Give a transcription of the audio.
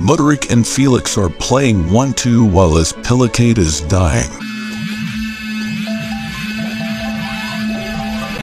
Mudryk and Felix are playing 1-2 while his pillowcase is dying.